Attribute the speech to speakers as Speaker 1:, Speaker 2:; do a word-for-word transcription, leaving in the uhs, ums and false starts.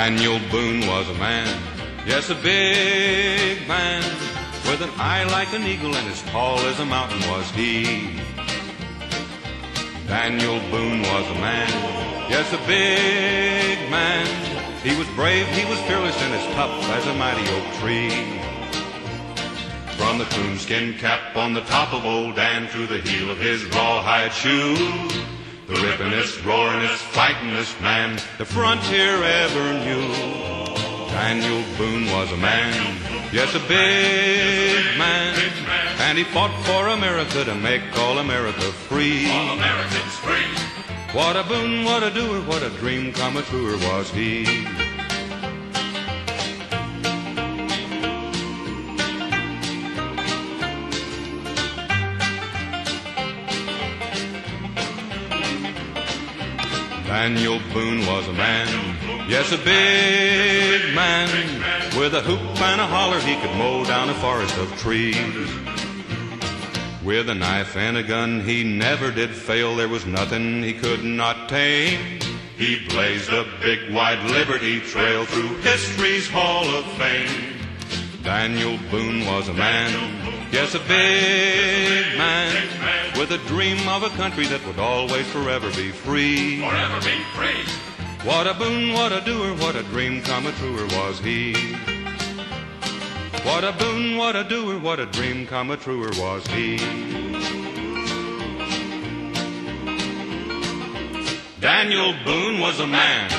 Speaker 1: Daniel Boone was a man, yes, a big man, with an eye like an eagle and as tall as a mountain was he. Daniel Boone was a man, yes, a big man. He was brave, he was fearless, and as tough as a mighty oak tree. From the coonskin cap on the top of old Dan to the heel of his rawhide shoe, the rippin'est, roarin'est, fightin'est man the frontier ever knew. Daniel Boone was a man, yes, a big man, and he fought for America to make all America free.
Speaker 2: All Americans free.
Speaker 1: What a boon, what a doer, what a dream come a truer was he. Daniel Boone was a man, yes, a big man, with a hoop and a holler he could mow down a forest of trees. With a knife and a gun he never did fail, there was nothing he could not tame. He blazed a big wide liberty trail through history's hall of fame. Daniel Boone was a man, yes, a big man, with a dream of a country that would always forever be free.
Speaker 2: Forever be free.
Speaker 1: What a boon, what a doer, what a dream come a truer was he. What a boon, what a doer, what a dream come a truer was he. Daniel Boone was a man,